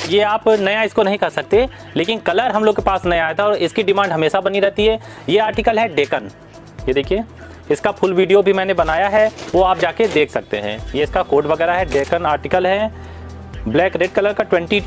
ये आप नया इसको नहीं कह सकते, लेकिन कलर हम लोग के पास नया आया था और इसकी डिमांड हमेशा बनी रहती है। ये आर्टिकल है डेकन, ये देखिए, इसका फुल वीडियो भी मैंने बनाया है, वो आप जाके देख सकते हैं। ये इसका कोड वगैरह है, डेकन आर्टिकल है, ब्लैक रेड कलर का 20